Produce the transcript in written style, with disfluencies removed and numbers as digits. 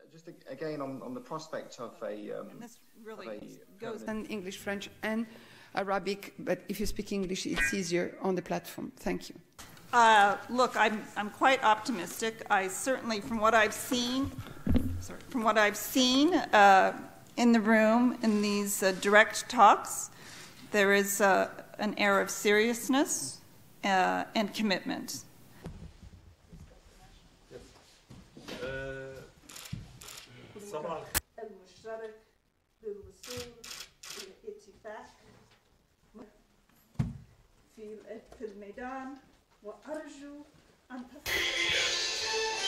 Just again on the prospect of and this really goes in English, French, and Arabic, but if you speak English, it's easier on the platform. Thank you. Look, I'm quite optimistic. I certainly, from what I've seen in the room in these direct talks, there is an air of seriousness and commitment. المشترك للوصول إلى اتفاق في الميدان وأرجو أن